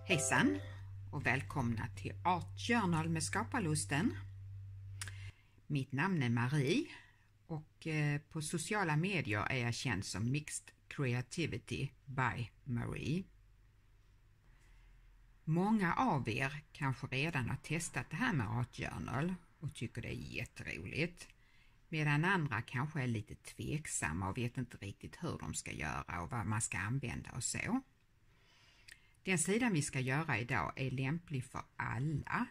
Hejsan och välkomna till Art Journal med Skaparlusten. Mitt namn är Marie och på sociala medier är jag känd som Mixed Creativity by Marie. Många av er kanske redan har testat det här med Art Journal och tycker det är jätteroligt, medan andra kanske är lite tveksamma och vet inte riktigt hur de ska göra och vad man ska använda och så. Den sidan vi ska göra idag är lämplig för alla.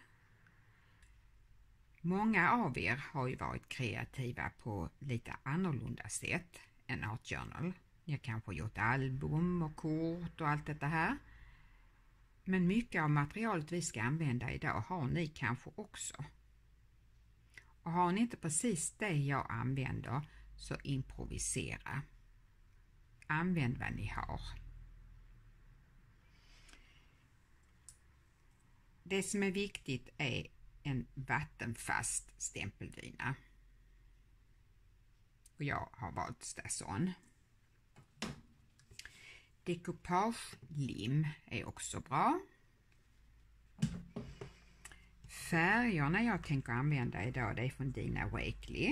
Många av er har ju varit kreativa på lite annorlunda sätt än Art Journal. Ni har kanske gjort album och kort och allt detta här. Men mycket av materialet vi ska använda idag har ni kanske också. Och har ni inte precis det jag använder så improvisera. Använd vad ni har. Det som är viktigt är en vattenfast stämpeldyna. Och jag har valt Stasson. Decoupage-lim är också bra. Färgerna jag tänker använda idag det är från Dina Wakley.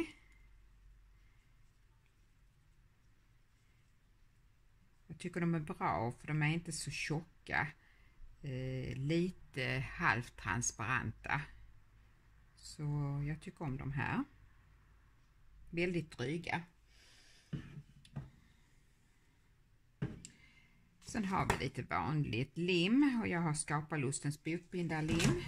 Jag tycker de är bra för de är inte så tjocka. Lite halvtransparenta. Så jag tycker om de här. Väldigt dryga. Sen har vi lite vanligt lim och jag har Skaparlustens bokbindarlim.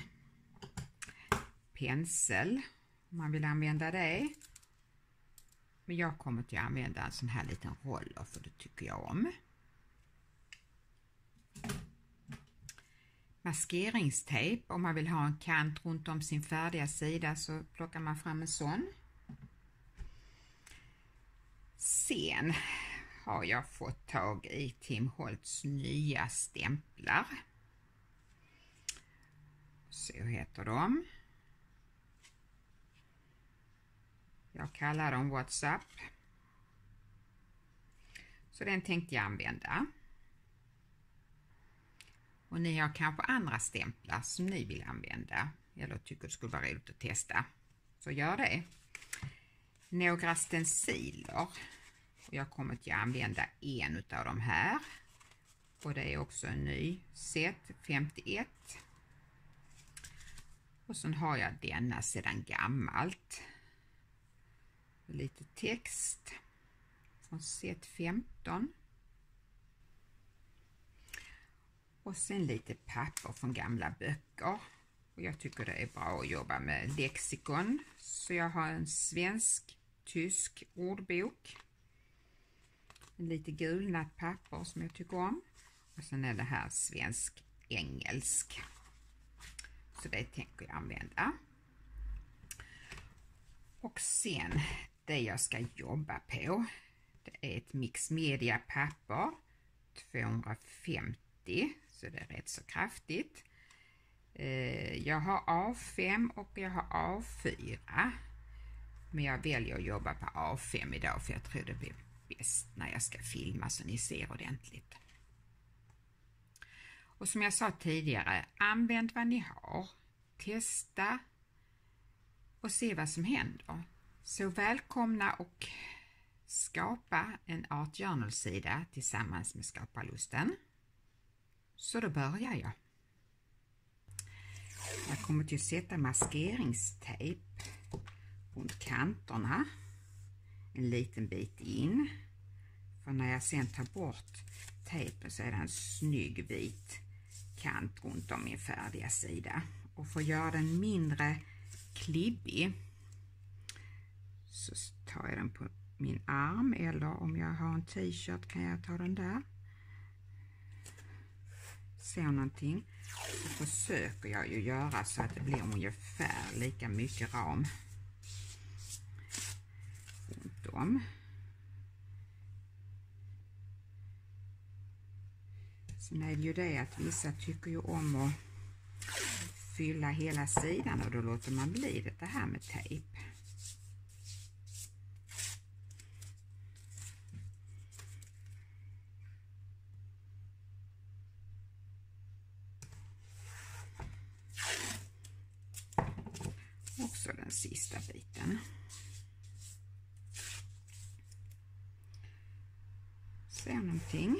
Pensel om man vill använda det. Men jag kommer till att använda en sån här liten roller för det tycker jag om. Maskeringstejp, om man vill ha en kant runt om sin färdiga sida så plockar man fram en sån. Sen har jag fått tag i Tim Holtz nya stämplar. Så heter de. Jag kallar dem WhatsApp. Så den tänkte jag använda. Och ni har kanske andra stämplar som ni vill använda eller tycker det skulle vara roligt att testa. Så gör det. Några stenciler. Och jag kommer att använda en av de här. Och det är också en ny set 51. Och sen har jag denna sedan gammalt. Lite text från set 15. Och sen lite papper från gamla böcker. Och jag tycker det är bra att jobba med lexikon. Så jag har en svensk-tysk ordbok. En lite gulnat papper som jag tycker om. Och sen är det här svensk-engelsk. Så det tänker jag använda. Och sen det jag ska jobba på. Det är ett mixmedia papper. 250. Så det är rätt så kraftigt. Jag har A5 och jag har A4. Men jag väljer att jobba på A5 idag för jag tror det blir bäst när jag ska filma så ni ser ordentligt. Och som jag sa tidigare, använd vad ni har. Testa och se vad som händer. Så välkomna och skapa en Art Journal-sida tillsammans med Skaparlusten. Så då börjar jag. Jag kommer till att sätta maskeringstejp runt kanterna. En liten bit in. För när jag sen tar bort tejpen så är det en snygg vit kant runt om min färdiga sida. Och för att göra den mindre klibbig så tar jag den på min arm eller om jag har en t-shirt kan jag ta den där. Så någonting. Så försöker jag ju göra så att det blir ungefär lika mycket ram runt om. Sen är det ju det att vissa tycker ju om att fylla hela sidan och då låter man bli det här med tejp. den sista biten. Så någonting.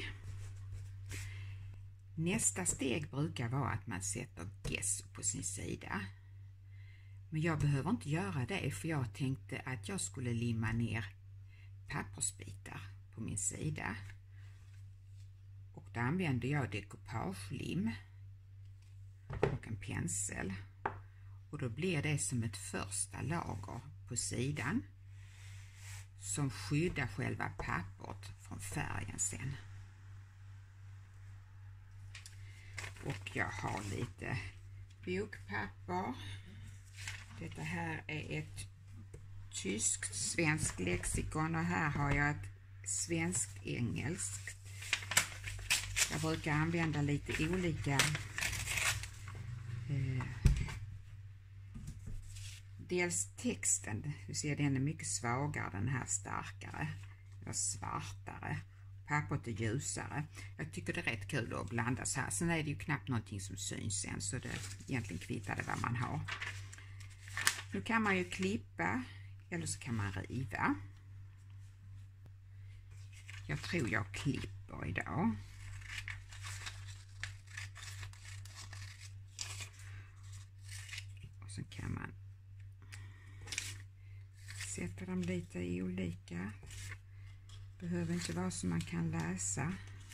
Nästa steg brukar vara att man sätter gesso på sin sida. Men jag behöver inte göra det, för jag tänkte att jag skulle limma ner pappersbitar på min sida. Och då använder jag dekoupagelim och en pensel. Och då blir det som ett första lager på sidan som skyddar själva pappret från färgen sen. Och jag har lite bokpapper. Detta här är ett tyskt svenskt lexikon och här har jag ett svenskt engelskt. Jag brukar använda lite olika dels texten, du ser den är mycket svagare, den här starkare och svartare. Pappret är ljusare. Jag tycker det är rätt kul att blanda så här. Sen är det ju knappt någonting som syns sen, så det egentligen kvittar det vad man har. Nu kan man ju klippa eller så kan man riva. Jag tror jag klipper idag. Och så kan man sätta dem lite i olika. Behöver inte vara så man kan läsa.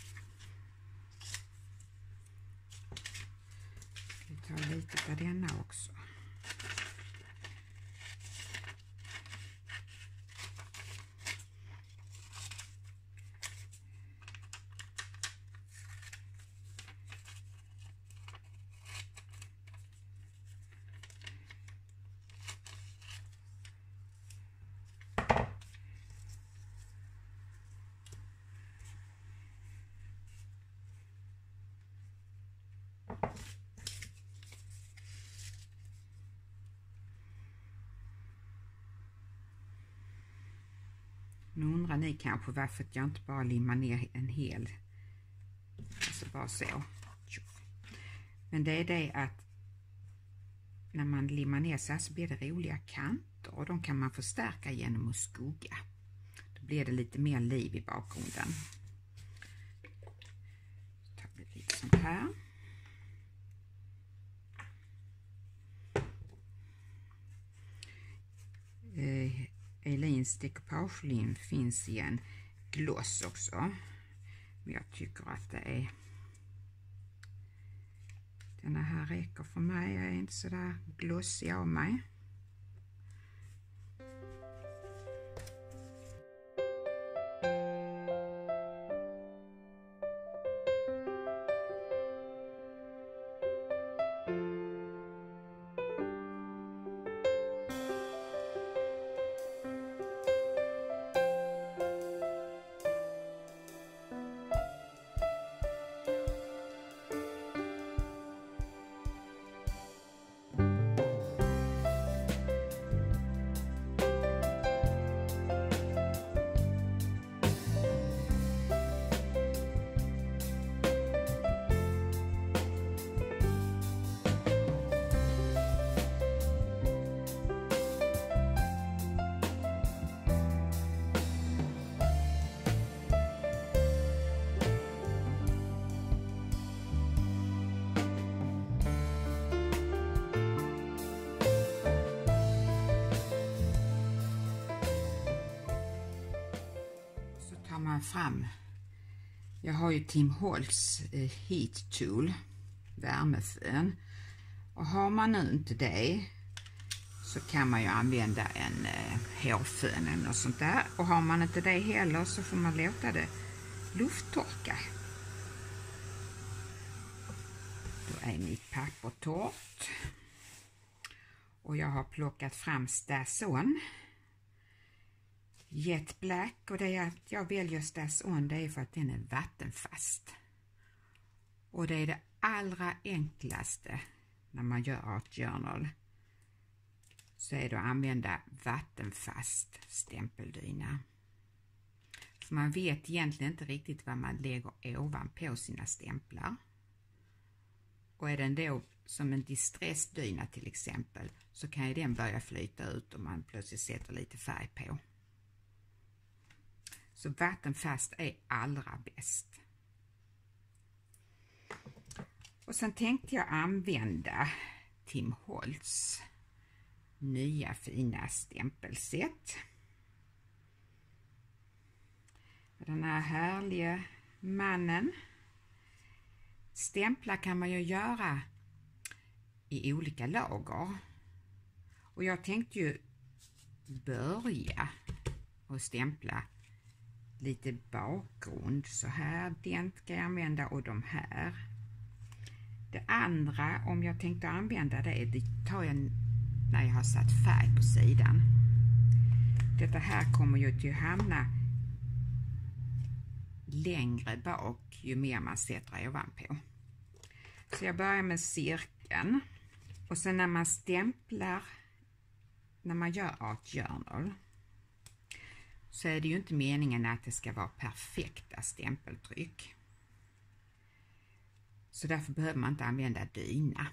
Vi tar lite av denna också. Nu undrar ni kanske varför jag inte bara limmar ner en hel. Alltså bara så. Men det är det att när man limmar ner så blir det roliga kanter. Och de kan man förstärka genom att skugga. Då blir det lite mer liv i bakgrunden. Så tar vi lite sånt här. Elins dekoupagelim finns i en gloss också. Men jag tycker att det är denna här räcker för mig. Jag är inte så där glossig av mig. Fram. Jag har ju Tim Holtz Heat Tool, värmefön, och har man nu inte det så kan man ju använda en hårfön eller något sånt där, och har man inte det heller så får man låta det lufttorka. Då är mitt papper torrt och jag har plockat fram Stass-On Jet Black, och det är att jag väljer Stass-On, det är för att den är vattenfast. Och det är det allra enklaste när man gör Art Journal, så är det att använda vattenfast stämpeldyna. För man vet egentligen inte riktigt vad man lägger ovanpå sina stämplar. Och är den då som en distressdyna till exempel, så kan ju den börja flyta ut om man plötsligt sätter lite färg på. Så vattenfast är allra bäst. Och sen tänkte jag använda Tim Holtz nya fina stämpelsätt. Den här härliga mannen. Stämplar kan man ju göra i olika lager. Och jag tänkte ju börja och stämpla lite bakgrund. Så här, den ska jag använda och de här. Det andra, om jag tänkte använda det tar jag när jag har satt färg på sidan. Detta här kommer ju till att hamna längre bak ju mer man sätter ovanpå. Så jag börjar med cirkeln. Och sen när man stämplar, när man gör Art Journal, så är det ju inte meningen att det ska vara perfekta stämpeltryck. Så därför behöver man inte använda dyna.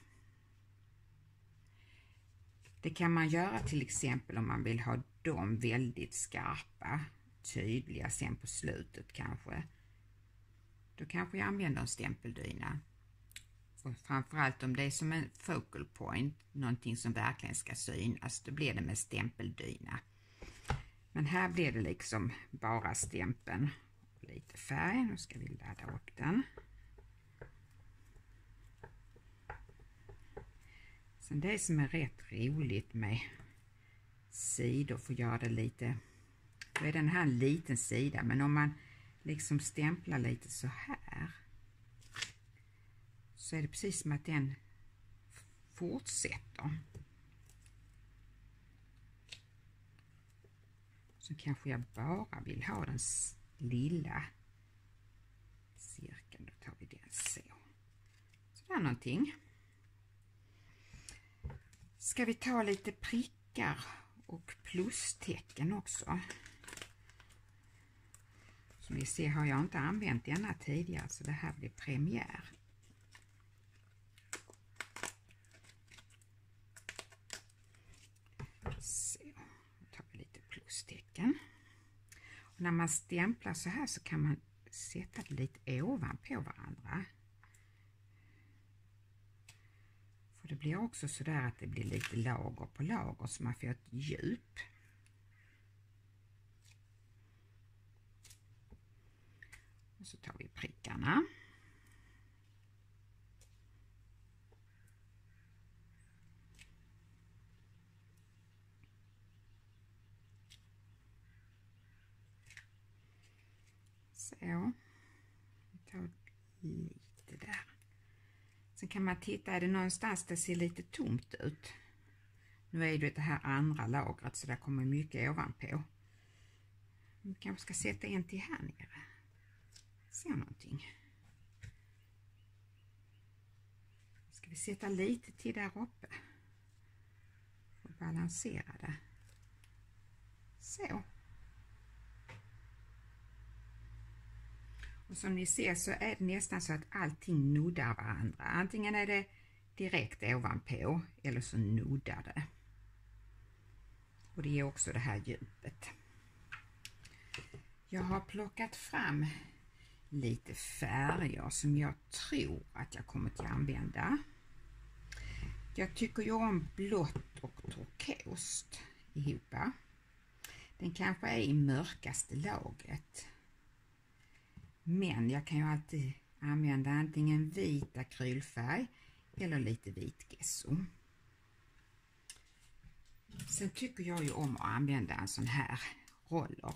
Det kan man göra till exempel om man vill ha dem väldigt skarpa, tydliga sen på slutet kanske. Då kanske jag använder en stämpeldyna. Och framförallt om det är som en focal point, någonting som verkligen ska synas, då blir det med stämpeldyna. Men här blir det liksom bara stämpeln och lite färg. Nu ska vi ladda upp den. Sen det som är rätt roligt med sidor för att göra det lite, då är den här en liten sida, men om man liksom stämplar lite så här, så är det precis som att den fortsätter. Så kanske jag bara vill ha den lilla cirkeln. Då tar vi den så. Så där någonting. Ska vi ta lite prickar och plustecken också. Som ni ser har jag inte använt denna tidigare, så det här blir premiär. Så, då tar vi lite plustecken. Och när man stämplar så här så kan man sätta det lite ovanpå varandra. För det blir också så där att det blir lite lager på lager, så man får ett djup. Och så tar vi prickarna. Så, vi tar lite där. Sen kan man titta, är det någonstans det ser lite tomt ut. Nu är det här andra lagret, så där kommer mycket ovanpå. Vi kanske ska sätta en till här nere. Se någonting. Ska vi sätta lite till där uppe. Och balansera det. Så. Och som ni ser så är det nästan så att allting nuddar varandra. Antingen är det direkt ovanpå eller så nuddar det. Och det ger också det här djupet. Jag har plockat fram lite färger som jag tror att jag kommer att använda. Jag tycker ju om blått och turkost ihop. Den kanske är i mörkaste laget. Men jag kan ju alltid använda antingen vit akrylfärg eller lite vit gesso. Sen tycker jag ju om att använda en sån här roller.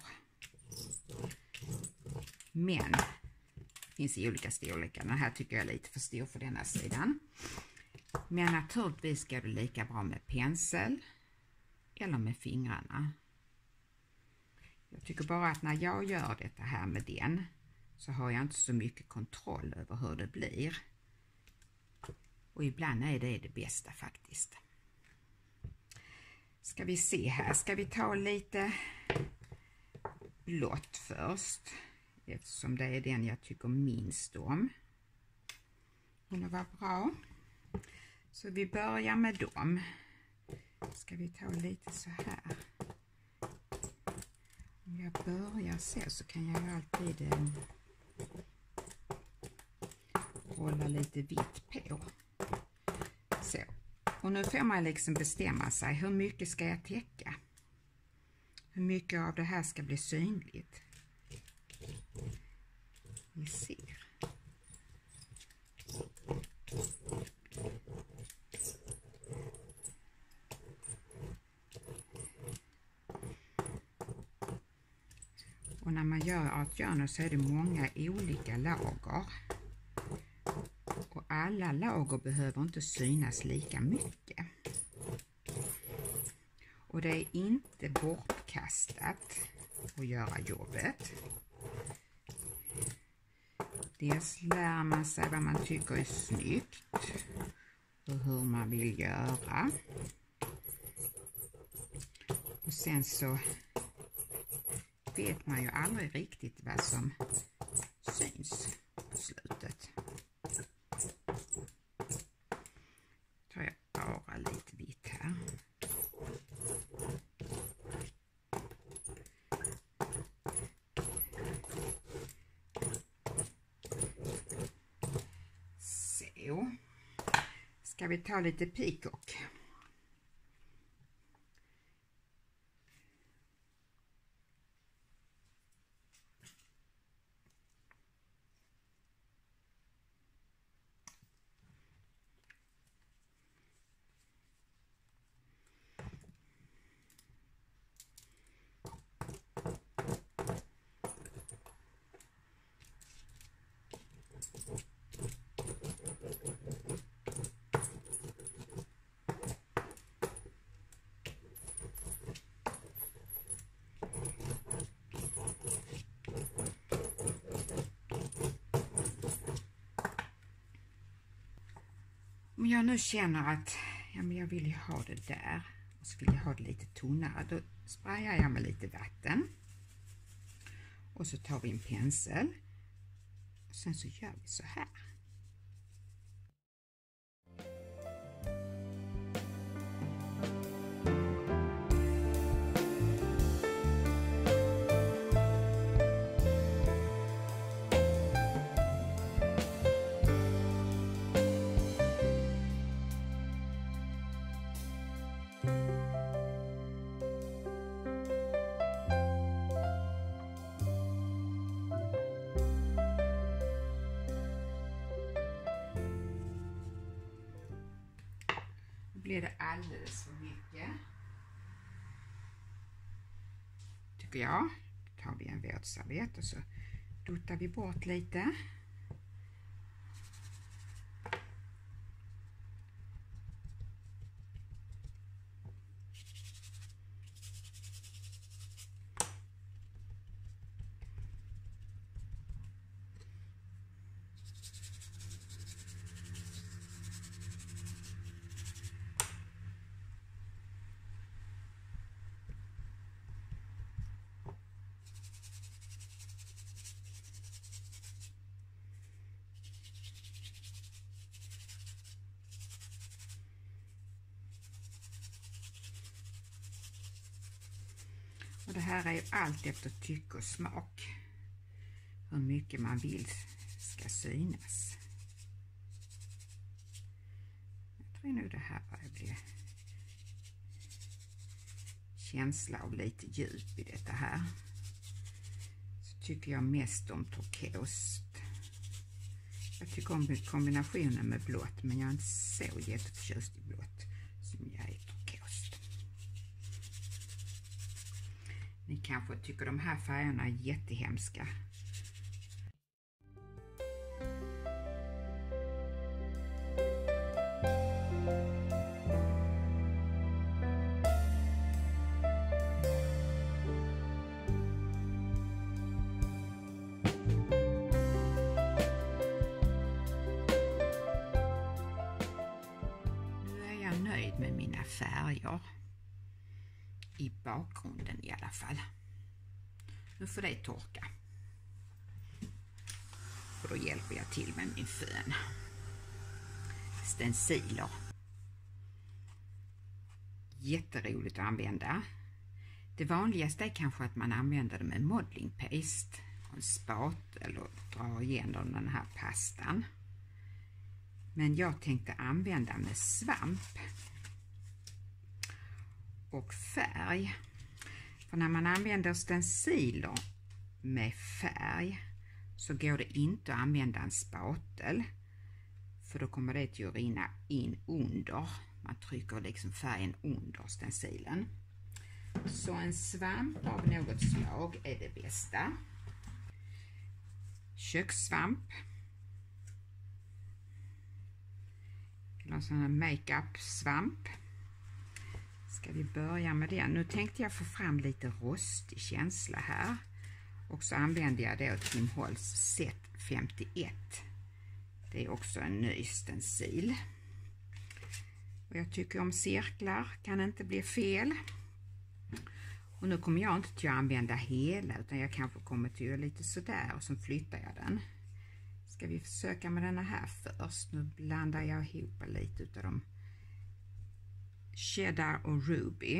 Men finns i olika storlekar. Den här tycker jag är lite för stor för denna sidan. Men naturligtvis ska det lika bra med pensel eller med fingrarna. Jag tycker bara att när jag gör detta här med den, så har jag inte så mycket kontroll över hur det blir. Och ibland är det bästa faktiskt. Ska vi se här. Ska vi ta lite blått först. Eftersom det är den jag tycker minst om. Den var bra. Så vi börjar med dem. Ska vi ta lite så här. Om jag börjar så kan jag ju alltid hålla lite vitt på. Så. Och nu får man liksom bestämma sig. Hur mycket ska jag täcka? Hur mycket av det här ska bli synligt? Vi ser. Och när man gör artjörner så är det många olika lager. Och alla lager behöver inte synas lika mycket. Och det är inte bortkastat att göra jobbet. Dels lär man sig vad man tycker är snyggt och hur man vill göra. Och sen så vet man ju aldrig riktigt vad som syns på slutet. Tar jag bara lite vitt här. Så. Ska vi ta lite peacock? Om jag nu känner att jag vill ju ha det där och så vill jag ha det lite tunnare, då sprayar jag med lite vatten. Och så tar vi en pensel och sen så gör vi så här. Blir det alldeles för mycket, tycker jag, då tar vi en våtservett och så duttar vi bort lite. Och det här är ju allt efter tycke och smak. Hur mycket man vill ska synas. Jag tror nog det här börjar bli känsla av lite djup i detta här. Så tycker jag mest om turkost. Jag tycker om kombinationen med blått, men jag är inte så jätteförtjust i blått som jag är i turkost. Ni kanske tycker de här färgerna är jättehemska. Nu är jag nöjd med mina färger. I bakgrunden i alla fall. Nu får det torka. Och då hjälper jag till med min fön. stenciler. Jätteroligt att använda. Det vanligaste är kanske att man använder det med modeling paste och en spatel och drar igenom den här pastan. Men jag tänkte använda med svamp och färg. För när man använder stenciler med färg så går det inte att använda en spatel. För då kommer det att rinna in under. Man trycker liksom färgen under stencilen. Så en svamp av något slag är det bästa. Kökssvamp. Eller sån här makeup-svamp. Ska vi börja med den. Nu tänkte jag få fram lite rostig känsla här. Och så använder jag då Tim Holtz Z51. Det är också en ny stencil. Och jag tycker om cirklar, kan inte bli fel. Och nu kommer jag inte till att använda hela, utan jag kanske kommer till att göra lite sådär och så flyttar jag den. Ska vi försöka med den här först. Nu blandar jag ihop lite utav dem. Cheddar och Ruby.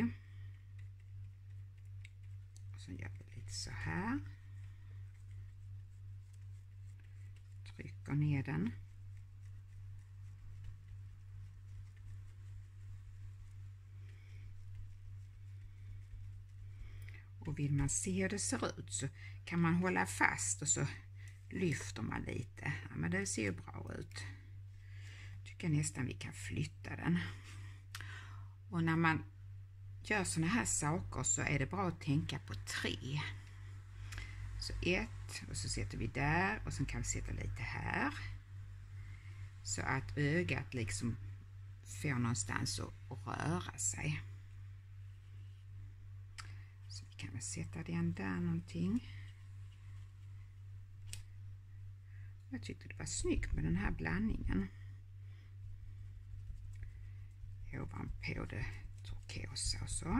Och så gör vi lite så här. Trycker ner den. Och vill man se hur det ser ut så kan man hålla fast och så lyfter man lite. Ja, men det ser ju bra ut. Tycker nästan vi kan flytta den. Och när man gör såna här saker så är det bra att tänka på 3. Så 1 och så sätter vi där och sen kan vi sätta lite här. Så att ögat liksom får någonstans att röra sig. Så vi kan väl sätta den där någonting. Jag tyckte det var snyggt med den här blandningen. Ovanpå det turkosa och så.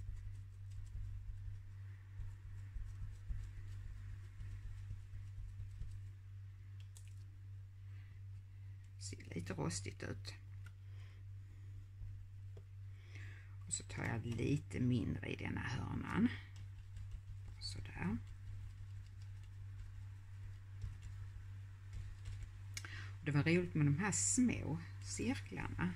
Ser lite rostigt ut. Och så tar jag lite mindre i denna hörnan. Sådär. Det var roligt med de här små cirklarna.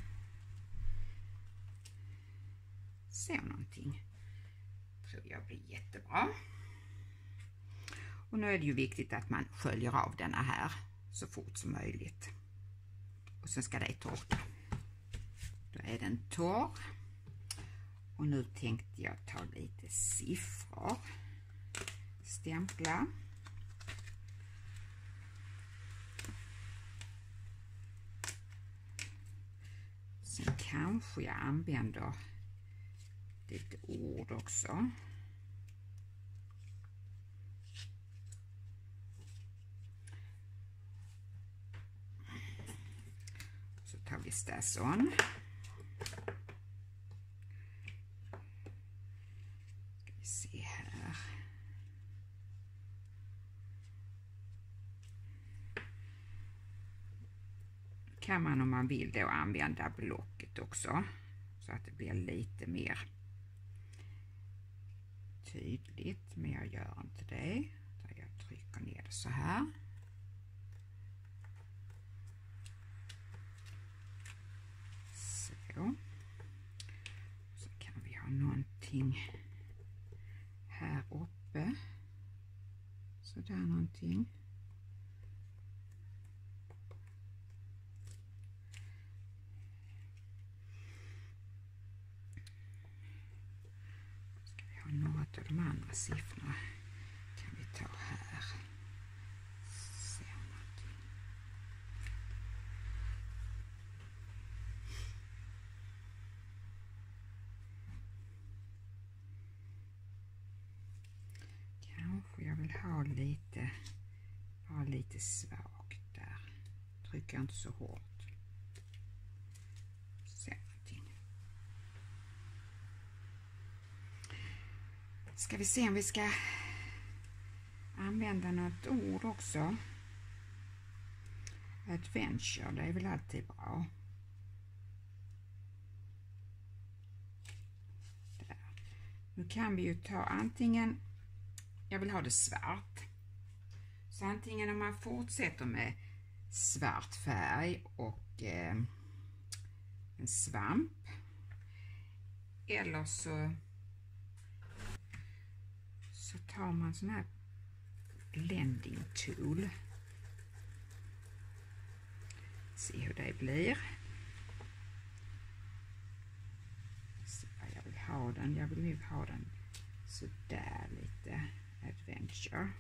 Så någonting. Tror jag blir jättebra. Och nu är det ju viktigt att man sköljer av denna här så fort som möjligt. Och sen ska det torka. Då är den torr. Och nu tänkte jag ta lite siffror. Stämpla. Sen kanske jag använder lite ord också. Så tar vi Stasson. Ska vi se här. Kan man om man vill då använda blocket också. Så att det blir lite mer tydligt, men jag gör inte det. Jag trycker ner det så här. Så. Så kan vi ha någonting här uppe. Så där någonting. Några av de andra siffrorna kan vi ta här. Se någonting. Kanske jag vill ha lite, bara lite svagt där. Trycker inte så hårt. Se någonting. Ska vi se om vi ska använda något ord också. Adventure, det är väl alltid bra. Nu kan vi ju ta antingen, jag vill ha det svart, så antingen om man fortsätter med svart färg och en svamp, eller så tar man sån här blending tool. Se hur det blir. Se vad jag vill ha den. Jag vill nog ha den så där lite adventure.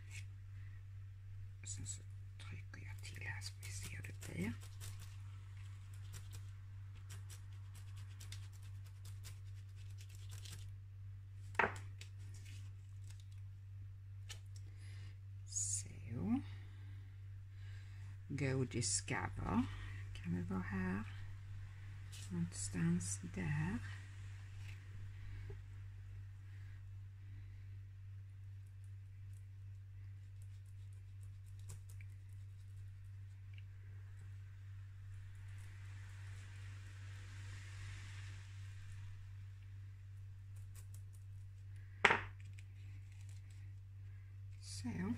Och sen så trycker jag till här så vi ser hur det blir. Så. Go discover. Kan det vara här? Någonstans där. Så.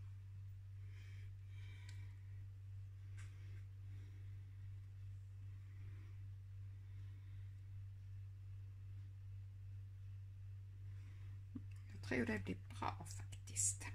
Jag tror det blir bra faktiskt.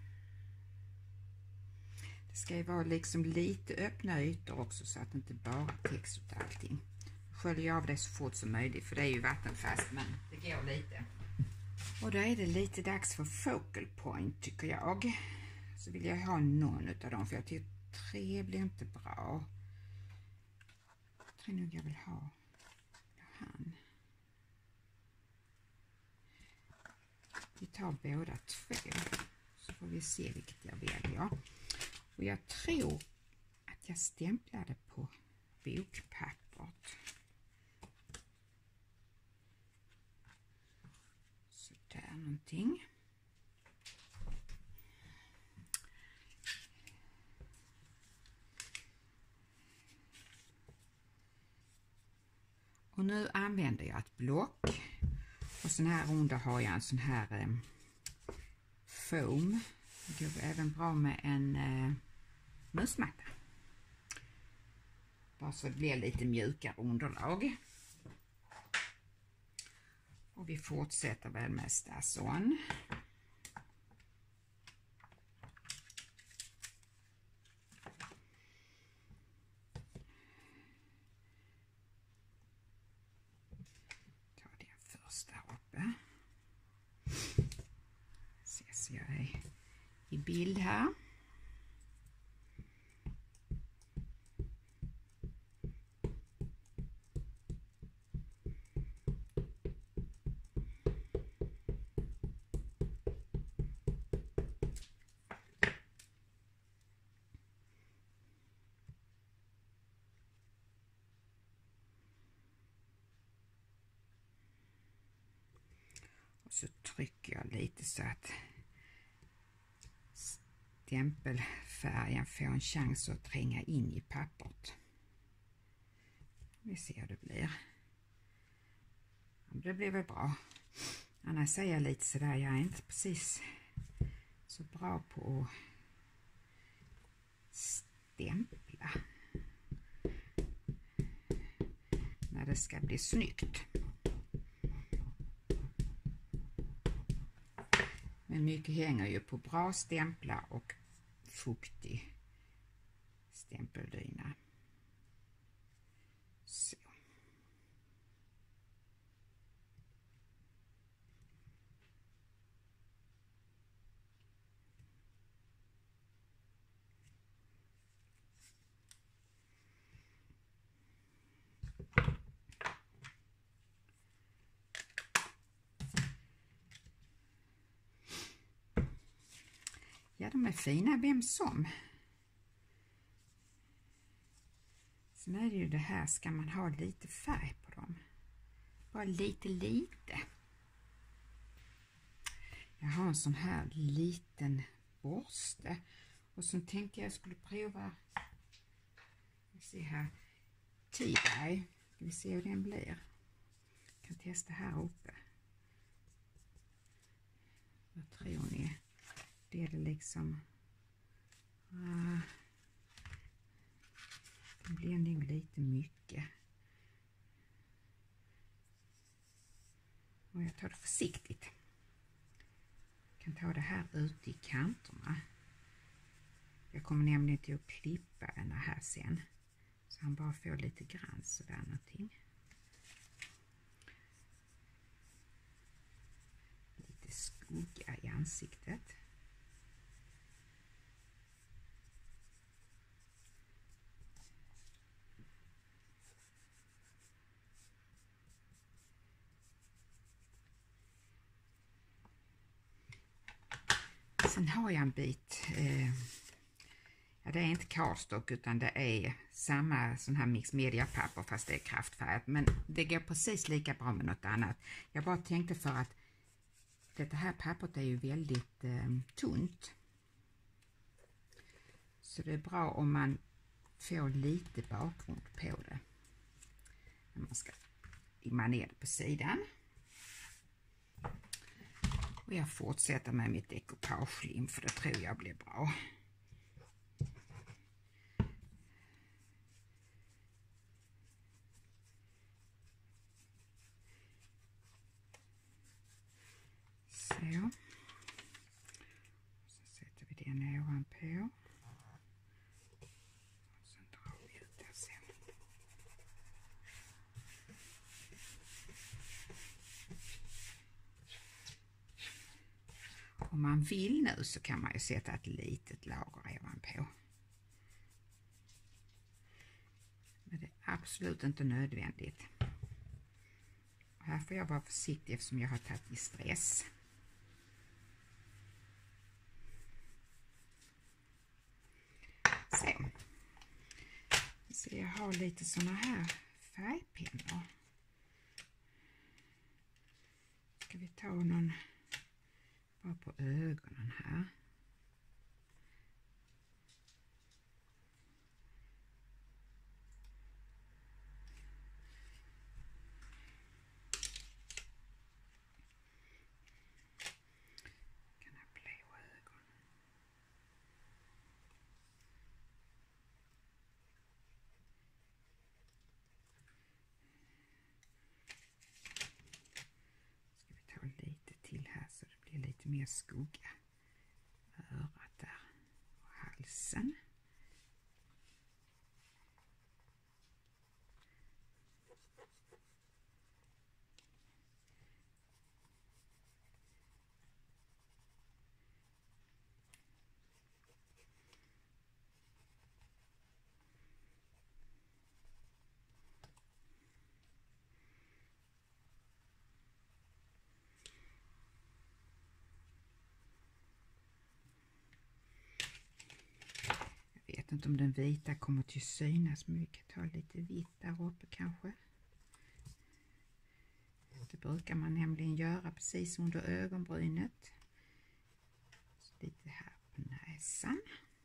Det ska ju vara liksom lite öppna ytor också så att det inte bara täcks ut allting. Sköljer av det så fort som möjligt för det är ju vattenfast men det går lite. Och då är det lite dags för focal point tycker jag. Så vill jag ha någon av dem för jag tycker 3 blir inte bra. Jag tror nog jag vill ha han. Vi tar båda 2 så får vi se vilket jag väljer. Och jag tror att jag stämplade på bokpappret. Så där någonting. Och nu använder jag ett block. Och sån här under har jag en sån här foam. Det går även bra med en musmatta. Bara så det blir lite mjukare underlag. Och vi fortsätter väl med Stason. Ta det först där uppe. Så jag är i bild här. Och så trycker jag lite så att stämpelfärgen får en chans att tränga in i pappret. Vi ser hur det blir. Det blir väl bra. Annars säger jag lite sådär, jag är inte precis så bra på att stämpla när det ska bli snyggt. Men mycket hänger ju på bra stämplar och fuktig stämpeldyna. Så. Ja, de är fina vem som. Sen är det ju det här, ska man ha lite färg på dem. Bara lite. Jag har en sån här liten borste. Och så tänkte jag skulle prova. Vi ser här. Tea-dye. Ska vi se hur den blir. Jag kan testa här uppe. Vad tror ni? Blir det liksom... det blir nog lite mycket. Och jag tar det försiktigt. Jag kan ta det här ute i kanterna. Jag kommer nämligen till att klippa den här sen. Så han bara får lite grann sådär någonting. Lite skugga i ansiktet. Sen har jag en bit, det är inte cardstock utan det är samma sån här mix media papper fast det är kraftfärgat. Men det går precis lika bra med något annat. Jag bara tänkte för att det här pappret är ju väldigt tunt. Så det är bra om man får lite bakgrund på det. När man ska limma ner det på sidan. Och jag fortsätter med mitt decoupage-lim för det tror jag blir bra. Så. Så sätter vi den ovanpå. Och sen drar vi ut det sen. Om man vill nu så kan man ju sätta ett litet lager ovanpå. Men det är absolut inte nödvändigt. Och här får jag vara försiktig eftersom jag har tagit i stress. Så jag har lite såna här färgpennor. Ska vi ta någon bara på ögonen här. Kan ha blå ögon. Ska vi ta lite till här så det blir lite mer skugga. Örat där och halsen. Jag vet inte om den vita kommer till synas, men vi kan ta lite vitt där uppe kanske. Det brukar man nämligen göra precis under ögonbrynet. Så lite här på näsan.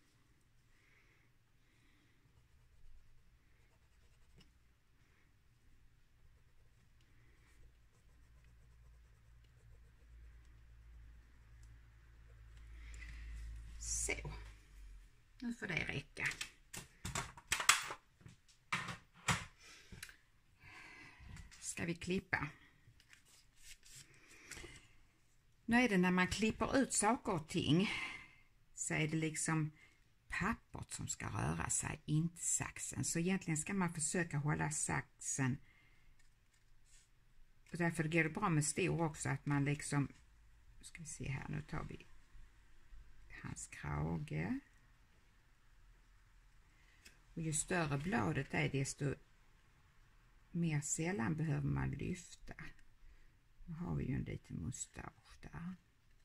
Så. Nu får det räcka. Ska vi klippa? Nu är det när man klipper ut saker och ting så är det liksom pappret som ska röra sig, inte saxen. Så egentligen ska man försöka hålla saxen. Och därför går det bra med stor också att man liksom, ska vi se här, nu tar vi hans krage. Och ju större bladet är desto mer sällan behöver man lyfta. Nu har vi ju en liten mustasch där.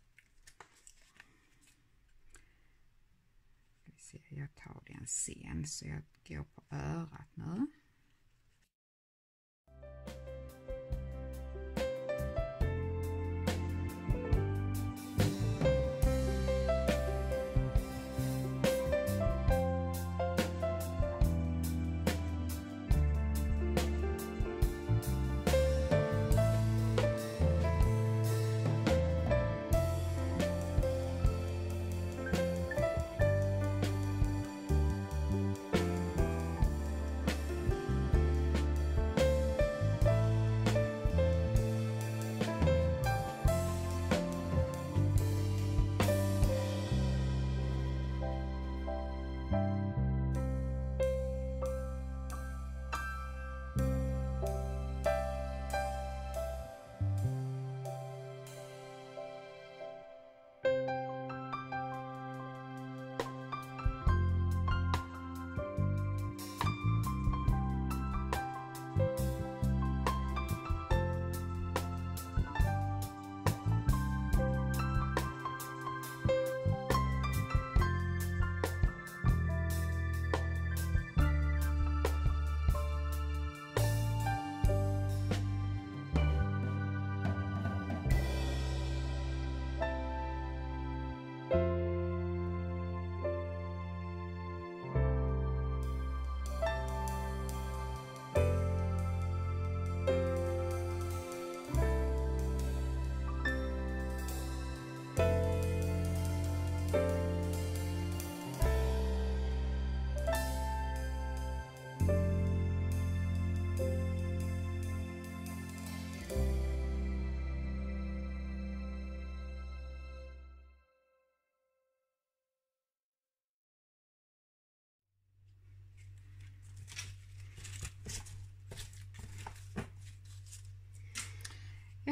Ska vi se, jag tar den sen så jag går på örat nu.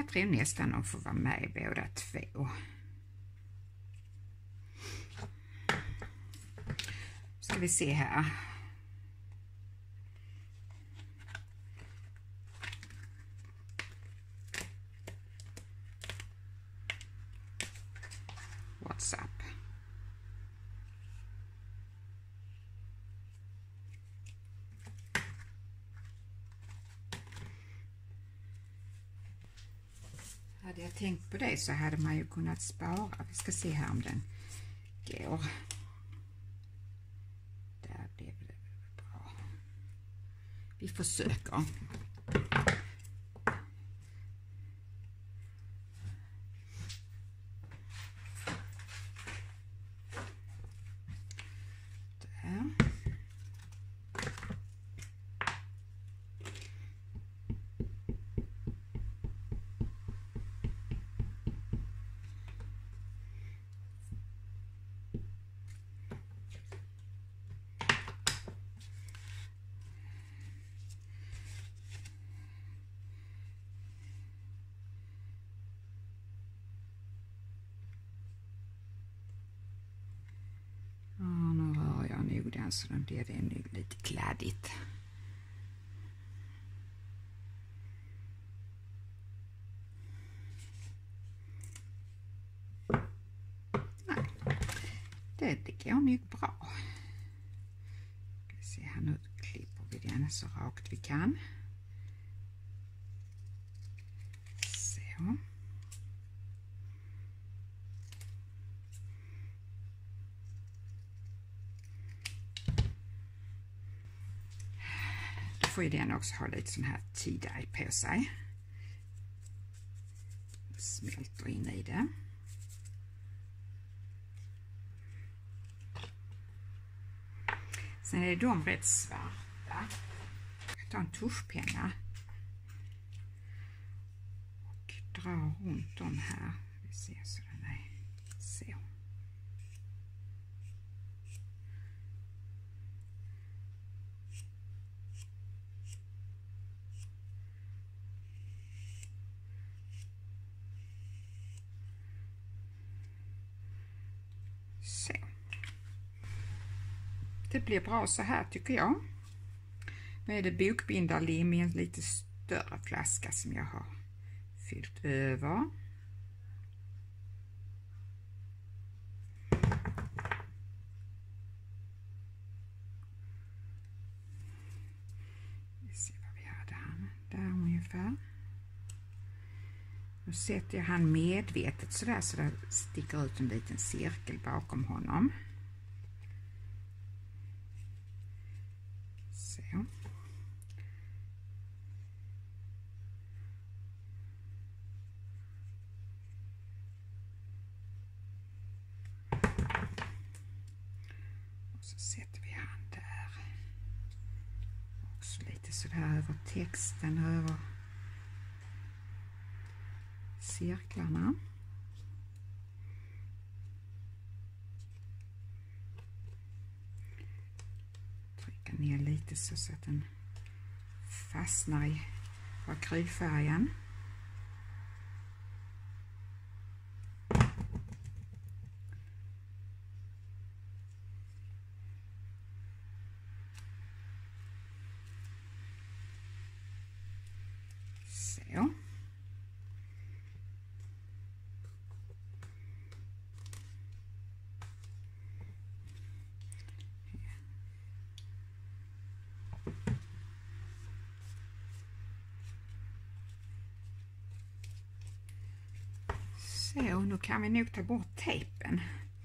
Jag tror nästan de får vara med båda två. Ska vi se här. WhatsApp. Hade jag tänkt på det så hade man ju kunnat spara. Vi ska se här om den går. Där blev det bra. Vi försöker. Nu rör jag nog den så den blir det nog lite kladdigt. Nej, det går nog bra. Ska se här, nu klipper vi den så rakt vi kan. Så. Får ju den också ha lite sån här tie-dye på sig. Smälter in i det. Sen är de rätt svarta. Jag tar en tuschpenna och drar runt dem här. Vi ser så den är så. Så. Det blir bra så här tycker jag. Nu är det bokbindarlim i en lite större flaska som jag har fyllt över. Vi ser vad vi hade han. Där ungefär. Nu sätter jag han medvetet sådär så det sticker ut en liten cirkel bakom honom. Så. Och så sätter vi han där. Också lite sådär över texten, över cirklarna. Trycka ner lite så att den fastnar i akrylfärgen. Så. Så, nu kan vi nog ta bort tejpen.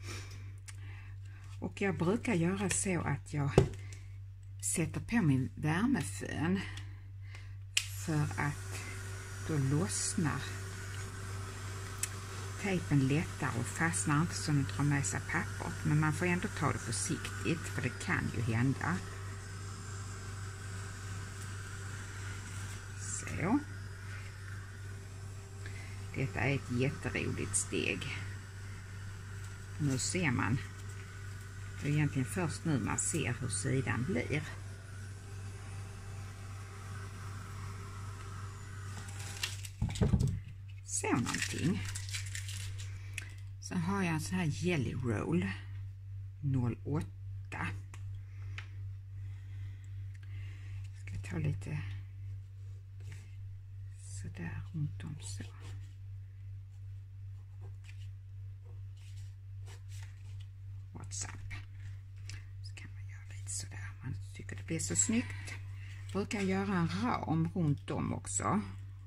Och jag brukar göra så att jag sätter på min värmefön för att då lossnar tejpen lättare och fastnar inte så den drar med sig pappret. Men man får ändå ta det försiktigt för det kan ju hända. Så. Detta är ett jätteroligt steg. Nu ser man, det är egentligen först nu man ser hur sidan blir. Så någonting. Så har jag en sån här Jelly Roll 08. Ska ta lite sådär runt om så. WhatsApp. Så kan man göra lite sådär. Man tycker det blir så snyggt. Brukar göra en ram runt om också.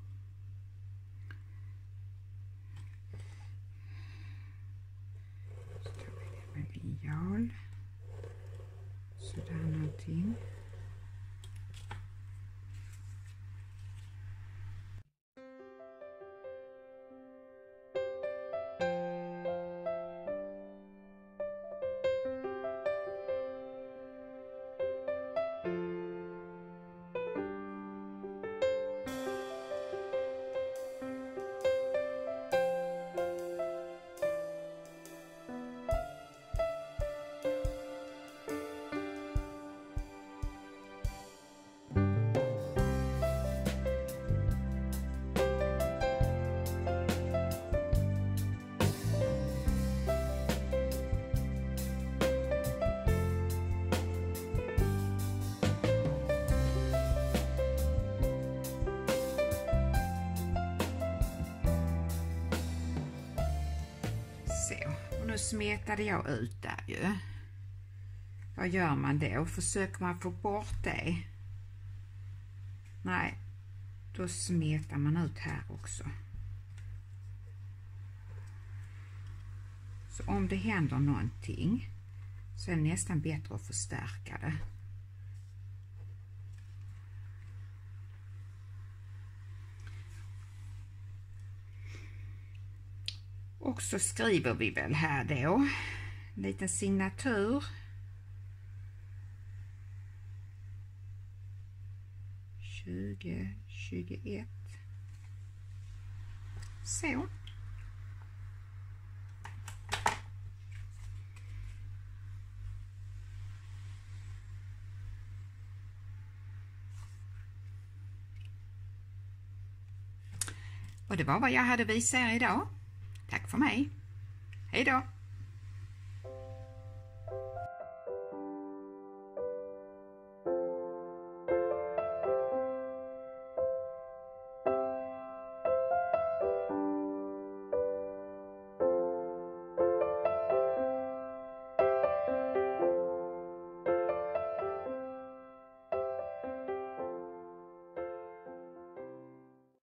Så tar vi det med linjal. Sådär någonting. Så, och nu smetade jag ut där ju. Vad gör man då? Försöker man få bort det? Nej, då smetar man ut här också. Så om det händer någonting så är det nästan bättre att förstärka det. Och så skriver vi väl här då en liten signatur. 2021. Så. Och det var vad jag hade visat er idag. Tack för mig. Hej då!